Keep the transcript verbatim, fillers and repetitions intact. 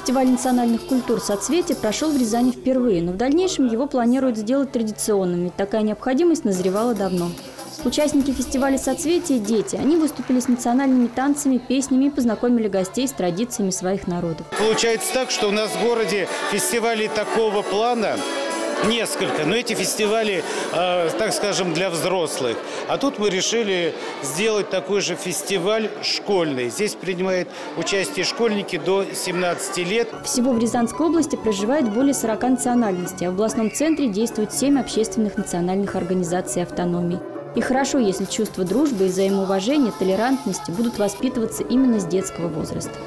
Фестиваль национальных культур «Соцветие» прошел в Рязани впервые, но в дальнейшем его планируют сделать традиционным, ведь такая необходимость назревала давно. Участники фестиваля «Соцветие» – дети. Они выступили с национальными танцами, песнями и познакомили гостей с традициями своих народов. Получается так, что у нас в городе фестивалей такого плана несколько, но эти фестивали, э, так скажем, для взрослых. А тут мы решили сделать такой же фестиваль школьный. Здесь принимают участие школьники до семнадцати лет. Всего в Рязанской области проживает более сорока национальностей, а в областном центре действует семь общественных национальных организаций и автономий. И хорошо, если чувство дружбы и взаимоуважения, толерантности будут воспитываться именно с детского возраста.